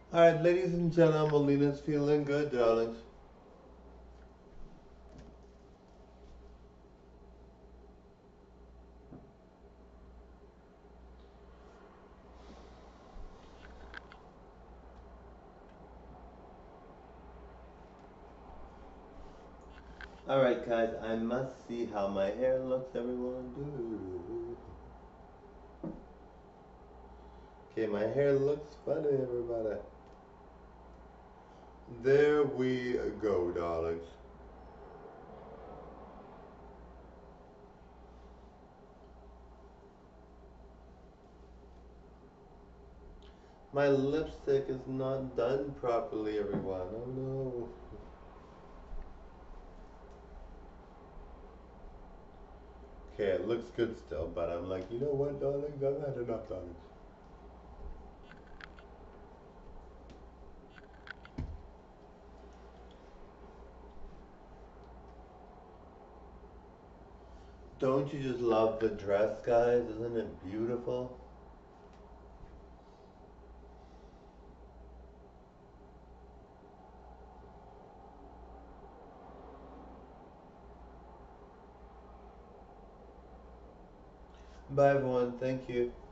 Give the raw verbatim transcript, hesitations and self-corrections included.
Alright, ladies and gentlemen, Molina's feeling good, darlings. Alright, guys, I must see how my hair looks, everyone. Do. Okay, my hair looks funny, everybody. There we go, darlings. My lipstick is not done properly, everyone. Oh no. Okay, it looks good still, but I'm like, you know what, darlings? I've had enough, darlings. Don't you just love the dress, guys? Isn't it beautiful? Bye, everyone. Thank you.